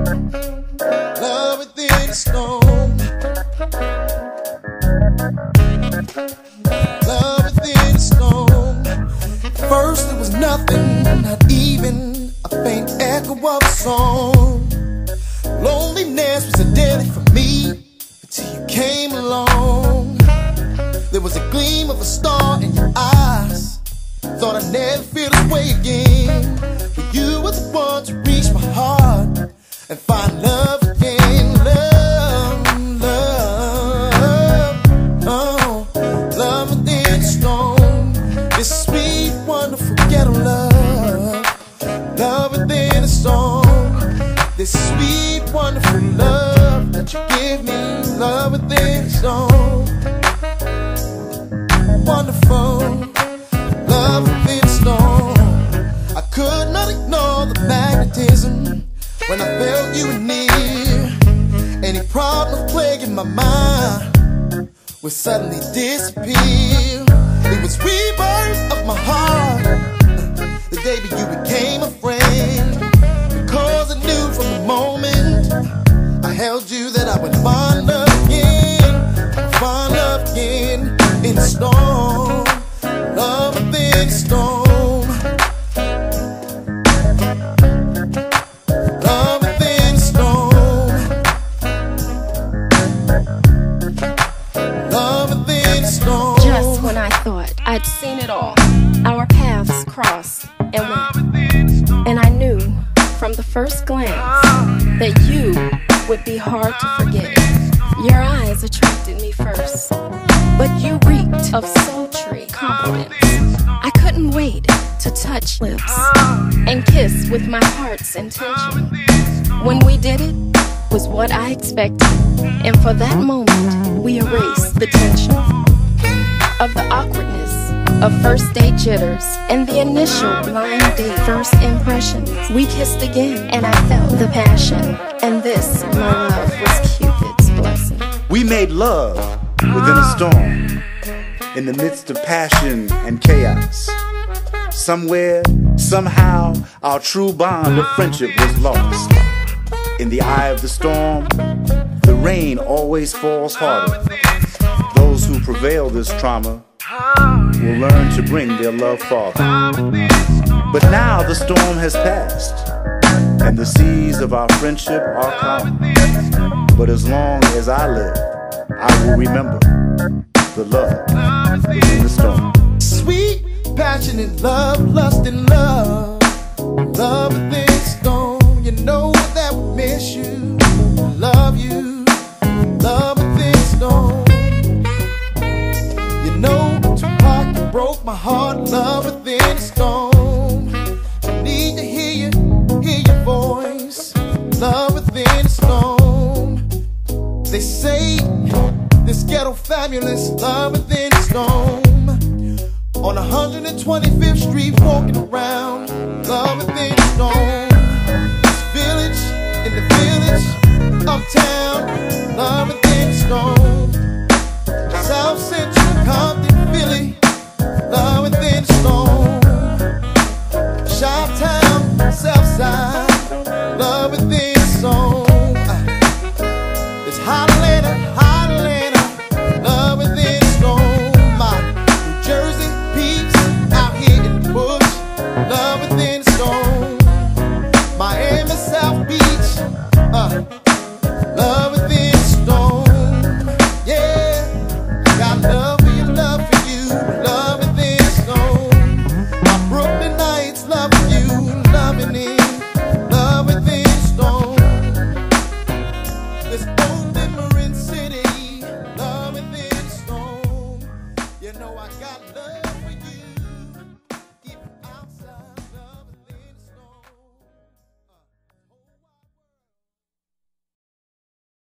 Love within a stone. Love within a stone. First it was nothing, not even a faint echo of a song. Loneliness was a daily for me until you came along. There was a gleam of a star in your eyes. Thought I'd never feel this way again, but you were the one to reach my heart and find love again. Love, love, oh, love within a stone. This sweet, wonderful ghetto love. Love within a stone. This sweet, wonderful love that you give me. Love within a stone. Wonderful love within a stone. I could not ignore the magnetism when I felt you were near. Any problem plaguing my mind would suddenly disappear. It was rebirth of my heart the day that you became a friend, because I knew from the moment I held you that I would find love again in the storm. Love within a storm. Love within a storm. Love within a storm. Just when I thought I'd seen it all, our paths crossed and went. And I knew from the first glance that you would be hard to forget. Your eyes attracted me first, but you reeked of sultry confidence. I couldn't wait to touch lips and kiss with my heart's intention. When we did it, was what I expected, and for that moment, we erased the tension of the awkwardness of first date jitters and the initial blind date first impressions. We kissed again, and I felt the passion, and this, my love, was Cupid's blessing. We made love within a storm, in the midst of passion and chaos. Somewhere, somehow, our true bond of friendship was lost. In the eye of the storm, the rain always falls harder. Those who prevail this trauma will learn to bring their love farther. But now the storm has passed, and the seas of our friendship are calm. But as long as I live, I will remember the love within the storm. Sweet, passionate love, lust and love. Love within a storm. You know that we miss you. Love you. Love within a storm. You know Tupac, you broke my heart. Love within a storm. I need to hear your voice. Love within a storm. They say this ghetto fabulous. Love within a storm. On 125th Street, walking around. Love within a storm. This village, in the village, uptown. Love within a storm. South Central, Compton, Philly. Love within a storm. Chi-town, Southside. Love within a storm. It's hot Atlanta, hot Atlanta. Love within a storm. My New Jersey peeps out here in the bush. Love within a storm. Miami, South Beach. Love within a storm. Yeah, got love for you, love for you. Love within a storm. My Brooklyn nights, love for you, loving it. Love within a storm. This old Marin City, love within a storm. You know I got love.